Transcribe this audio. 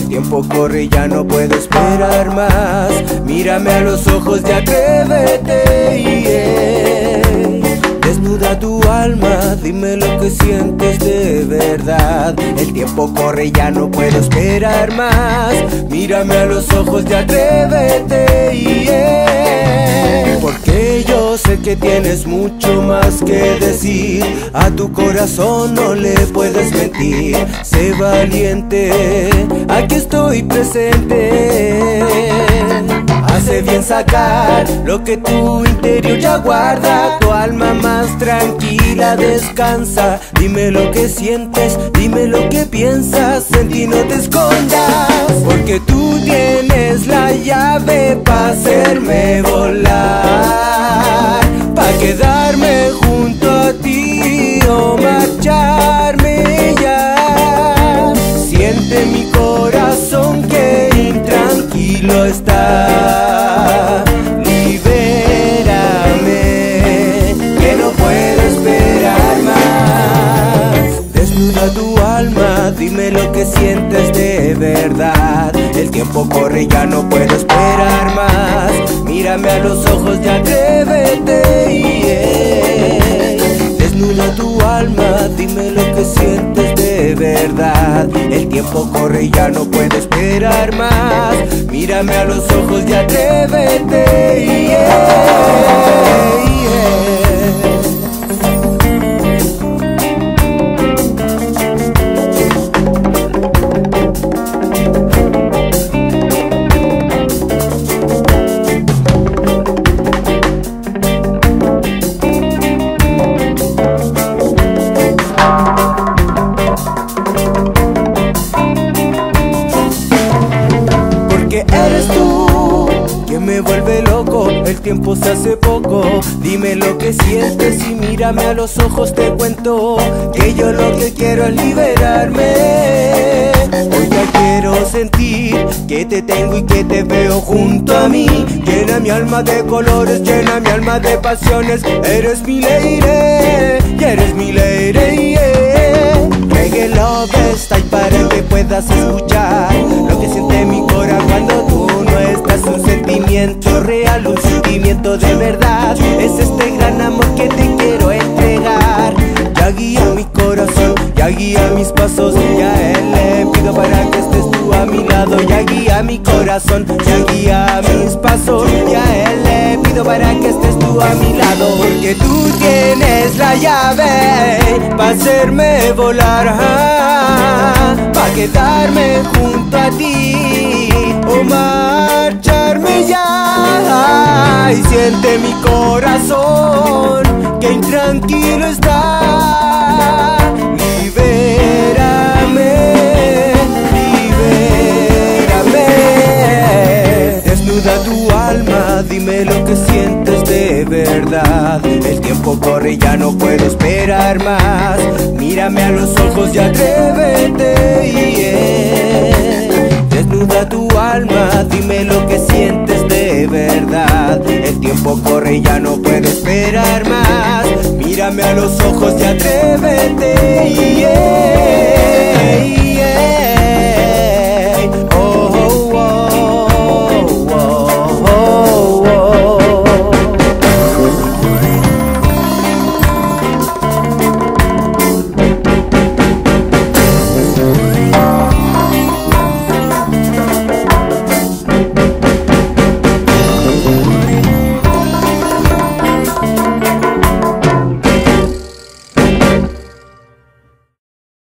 El tiempo corre, ya no puedo esperar más. Mírame a los ojos y atrévete, Desnuda tu alma, dime lo que sientes de verdad. El tiempo corre, ya no puedo esperar más. Mírame a los ojos y atrévete, Porque yo sé que tienes mucho más que decir. A tu corazón no le puedes mentir. Sé valiente, aquí estoy presente. Hace bien sacar lo que tu interior ya guarda. Tu alma más tranquila descansa. Dime lo que sientes, dime lo que piensas. En ti no te escondas, porque tú tienes la llave para hacerme volar, para quedarme junto a ti o marcharme ya. Siente mi corazón que intranquilo está. Libérame, que no puedo esperar más. Desnuda tu alma, dime lo que sientes de verdad. El tiempo corre, ya no puedo esperar más. Mírame a los ojos y atrévete, Desnuda tu alma, dime lo que sientes de verdad. El tiempo corre, ya no puedo esperar más. Mírame a los ojos y atrévete, Eres tú quien me vuelve loco, el tiempo se hace poco. Dime lo que sientes y mírame a los ojos, te cuento que yo lo que quiero es liberarme. Hoy ya quiero sentir que te tengo y que te veo junto a mí. Llena mi alma de colores, llena mi alma de pasiones. Eres mi leire, y eres mi leire, Reggae Love está ahí para que puedas escuchar lo que siente mi corazón cuando tú no estás. Un sentimiento real, un sentimiento de verdad. Es este gran amor que te quiero entregar. Ya guía mi corazón, ya guía mis pasos. Ya a él le pido para que estés tú a mi lado. Ya guía mi corazón, ya guía mis pasos. Ya a él le pido para que estés tú a mi lado. Porque tú tienes la llave para hacerme volar, para quedarme junto a ti o marcharme ya. Y siente mi corazón que intranquilo está. Libérame, libérame. Desnuda tu alma, dime lo que sientes de verdad. El tiempo corre, ya no puedo esperar más. Mírame a los ojos y atrévete, Desnuda tu alma, dime lo que sientes de verdad. El tiempo corre, ya no puedo esperar más. Mírame a los ojos y atrévete,